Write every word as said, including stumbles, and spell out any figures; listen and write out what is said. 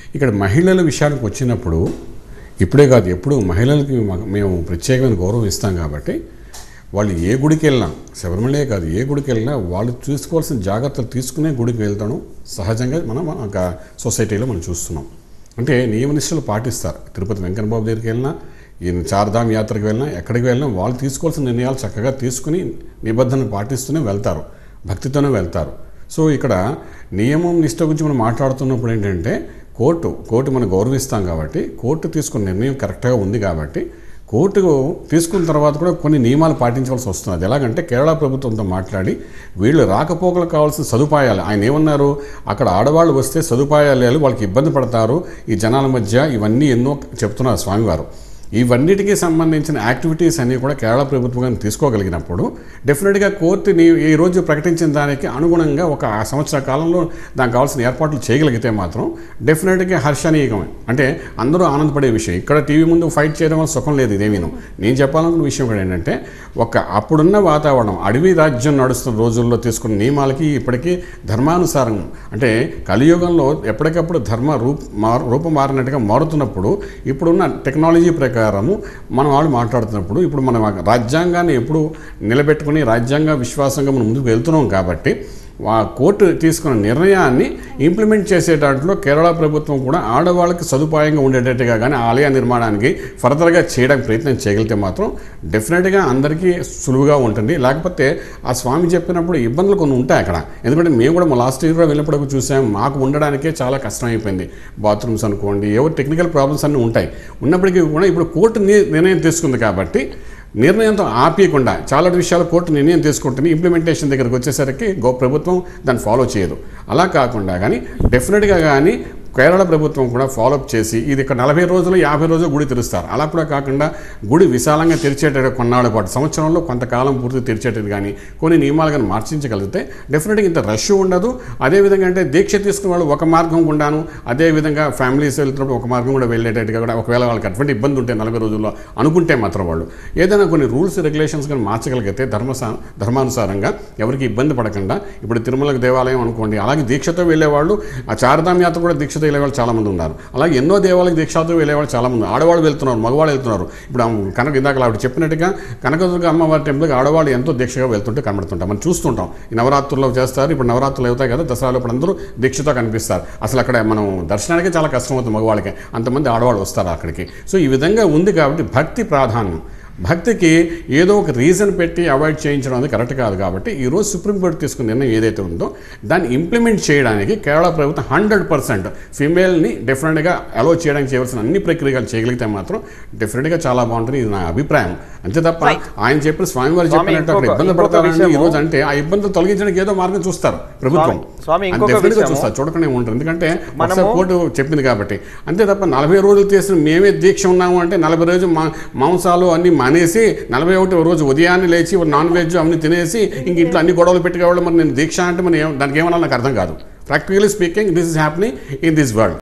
ఇక్కడ మహిళల విషయానికి వచ్చినప్పుడు ఇప్పుడే కాదు ఎప్పుడు మహిళలకి మేము ప్రత్యేకమైన గౌరవం ఇస్తాం కాబట్టి వాళ్ళు ఏ గుడికి వెళ్ళినా శబరిమలే కాదు ఏ గుడికి వెళ్ళినా వాళ్ళు తీసుకోవాల్సిన జాగ్రత్తలు తీసుకునే గుడికి వెళ్తాను సహజంగా మనం ఒక సొసైటీలో మనం చూస్తున్నాం. అంటే నియమనిష్టలు పాటిస్తారు. తిరుపతి వెంకన్నబాబు దగ్గరికి వెళ్ళినా ఈ చార్ధామ్ యాత్రకు వెళ్ళినా ఎక్కడికి వెళ్ళినా వాళ్ళు తీసుకోవాల్సిన నిర్ణయాలు చక్కగా తీసుకుని నిబంధనలు పాటిస్తూనే వెళ్తారు, భక్తితోనే వెళ్తారు. సో ఇక్కడ నియమం నిష్ట గురించి మనం మాట్లాడుతున్నప్పుడు ఏంటంటే కోర్టు కోర్టు మనం గౌరవిస్తాం కాబట్టి కోర్టు తీసుకున్న నిర్ణయం కరెక్ట్గా ఉంది కాబట్టి కోర్టు తీసుకున్న తర్వాత కూడా కొన్ని నియమాలు పాటించవలసి వస్తుంది. అది ఎలాగంటే కేరళ ప్రభుత్వంతో మాట్లాడి వీళ్ళు రాకపోకలు కావాల్సిన సదుపాయాలు ఆయన ఏమన్నారు, అక్కడ ఆడవాళ్ళు వస్తే సదుపాయాలు లేదు, వాళ్ళకి ఇబ్బంది పడతారు ఈ జనాల మధ్య, ఇవన్నీ ఎన్నో చెప్తున్నారు స్వామివారు. ఇవన్నిటికీ సంబంధించిన యాక్టివిటీస్ అన్నీ కూడా కేరళ ప్రభుత్వం తీసుకోగలిగినప్పుడు డెఫినెట్గా కోర్టుని ఈరోజు ప్రకటించిన దానికి అనుగుణంగా ఒక సంవత్సర కాలంలో దానికి కావాల్సిన ఏర్పాట్లు చేయగలిగితే మాత్రం డెఫినెట్గా హర్షణీయకమే. అంటే అందరూ ఆనందపడే విషయం. ఇక్కడ టీవీ ముందు ఫైట్ చేయడం వల్ల సుఖం లేదు ఇదేమీను. నేను చెప్పాలనుకున్న విషయం కూడా ఏంటంటే ఒక అప్పుడున్న వాతావరణం అడవి రాజ్యం నడుస్తున్న రోజుల్లో తీసుకున్న నియమాలకి ఇప్పటికీ ధర్మానుసారం అంటే కలియుగంలో ఎప్పటికప్పుడు ధర్మ రూప మారు రూపం మారినట్టుగా మారుతున్నప్పుడు ఇప్పుడున్న టెక్నాలజీ ప్రకారం మనం వాళ్ళు మాట్లాడుతున్నప్పుడు ఇప్పుడు మనం రాజ్యాంగాన్ని ఎప్పుడు నిలబెట్టుకుని రాజ్యాంగ విశ్వాసంగా మనం ముందుకు వెళ్తున్నాం కాబట్టి ఆ కోర్టు తీసుకున్న నిర్ణయాన్ని ఇంప్లిమెంట్ చేసే దాంట్లో కేరళ ప్రభుత్వం కూడా ఆడవాళ్ళకి సదుపాయంగా ఉండేటట్టుగా కానీ ఆలయ నిర్మాణానికి ఫర్దర్గా చేయడానికి ప్రయత్నం చేయగలిగితే మాత్రం డెఫినెట్గా అందరికీ సులువుగా ఉంటుంది. లేకపోతే ఆ స్వామి చెప్పినప్పుడు ఇబ్బందులు కొన్ని ఉంటాయి అక్కడ. ఎందుకంటే మేము కూడా మా లాస్ట్ ఇయర్ వెళ్ళినప్పుడు చూసాం, మాకు ఉండడానికే చాలా కష్టమైపోయింది. బాత్రూమ్స్ అనుకోండి, ఏవో టెక్నికల్ ప్రాబ్లమ్స్ అన్నీ ఉంటాయి. ఉన్నప్పటికీ కూడా ఇప్పుడు కోర్టు నిర్ణయం తీసుకుంది కాబట్టి నిర్ణయంతో ఆపేయకుండా చాలా విషయాలు కోర్టు నిర్ణయం తీసుకుంటుంది. ఇంప్లిమెంటేషన్ దగ్గరికి వచ్చేసరికి గో ప్రభుత్వం దాన్ని ఫాలో చేయదు. అలా కాకుండా కానీ డెఫినెట్గా కానీ కేరళ ప్రభుత్వం కూడా ఫాలోఅప్ చేసి ఇది ఇక్కడ నలభై రోజులు యాభై రోజులు గుడి తెరుస్తారు. అలా కూడా కాకుండా గుడి విశాలంగా తెరిచేటట్టు కొన్నాళ్ళ పాటు సంవత్సరంలో కొంతకాలం పూర్తి తెరిచేటట్టు కానీ కొన్ని నియమాలు కానీ మార్చించగలిగితే డెఫినెట్గా ఇంత రష్ ఉండదు. అదేవిధంగా అంటే దీక్ష తీసుకున్న వాళ్ళు ఒక మార్గం గుండాను, అదేవిధంగా ఫ్యామిలీస్ వెళ్తున్నప్పుడు ఒక మార్గం కూడా వెళ్ళేటట్టుగా కూడా ఒకవేళ వాళ్ళకి అటువంటి ఇబ్బంది ఉంటే నలభై రోజుల్లో అనుకుంటే మాత్రం వాళ్ళు ఏదైనా కొన్ని రూల్స్ రెగ్యులేషన్స్ కానీ మార్చగలిగితే ధర్మసా ధర్మానుసారంగా ఎవరికి ఇబ్బంది పడకుండా ఇప్పుడు తిరుమల దేవాలయం అనుకోండి, అలాగే దీక్షతో వెళ్ళేవాళ్ళు ఆ చార్ధామ్ యాత్ర కూడా దీక్ష వెళ్ళేవాళ్ళు చాలామంది ఉన్నారు. అలాగే ఎన్నో దేవాలయాలకు దీక్షతో వెళ్ళేవాళ్ళు చాలామంది, ఆడవాళ్ళు వెళ్తున్నారు, మగవాళ్ళు వెళ్తున్నారు. ఇప్పుడు కనక ఇందాక ఆవిడ చెప్పినట్టుగా కనకదుర్గ అమ్మవారి టెంపుల్కి ఆడవాళ్ళు ఎంతో దీక్షగా వెళ్తుంటే కనబడుతుంటాం, మనం చూస్తుంటాం. ఈ నవరాత్రుల్లో చేస్తారు, ఇప్పుడు నవరాత్రులు అవుతాయి కదా, దసరాలో ఇప్పుడు అందరూ దీక్షతో కనిపిస్తారు. అసలు అక్కడ మనం దర్శనానికి చాలా కష్టం అవుతుంది మగవాళ్ళకి, అంతమంది ఆడవాళ్ళు వస్తారు అక్కడికి. సో ఈ విధంగా ఉంది కాబట్టి భక్తి ప్రాధాన్యం. భక్తికి ఏదో ఒక రీజన్ పెట్టి అవాయిడ్ చేయించడం అనేది కరెక్ట్ కాదు. కాబట్టి ఈరోజు సుప్రీంకోర్టు తీసుకున్న నిర్ణయం ఏదైతే ఉందో దాన్ని ఇంప్లిమెంట్ చేయడానికి కేరళ ప్రభుత్వం హండ్రెడ్ పర్సెంట్ ఫీమేల్ని డెఫినెట్గా అలో చేయడానికి చేయవలసిన అన్ని ప్రక్రియలు చేయగలిగితే మాత్రం డెఫినెట్గా చాలా బాగుంటుంది. ఇది నా అభిప్రాయం. అంతే తప్ప ఆయన చెప్పిన స్వామివారు చెప్పినట్టు అక్కడ ఇబ్బంది పడతారని ఈ రోజు అంటే ఆ ఇబ్బందులు తొలగించడానికి ఏదో మార్గం చూస్తారు ప్రభుత్వం, డెఫినెట్గా చూస్తారు, చూడకనే ఉంటారు. ఎందుకంటే కోర్టు చెప్పింది కాబట్టి. అంతే తప్ప నలభై రోజులు చేసిన మేమే దీక్ష ఉన్నాము అంటే నలభై రోజులు మా మాంసాలు అన్ని అనేసి నలభై ఒకటి రోజు ఉదయాన్నే లేచి నాన్ వెజ్ అవన్నీ తినేసి ఇంక ఇంట్లో అన్ని గొడవలు పెట్టుకోవడం మరి నేను దీక్ష అంటే మరి దానికి ఏమన్నా నాకు అర్థం కాదు. Practically speaking this is happening in this world.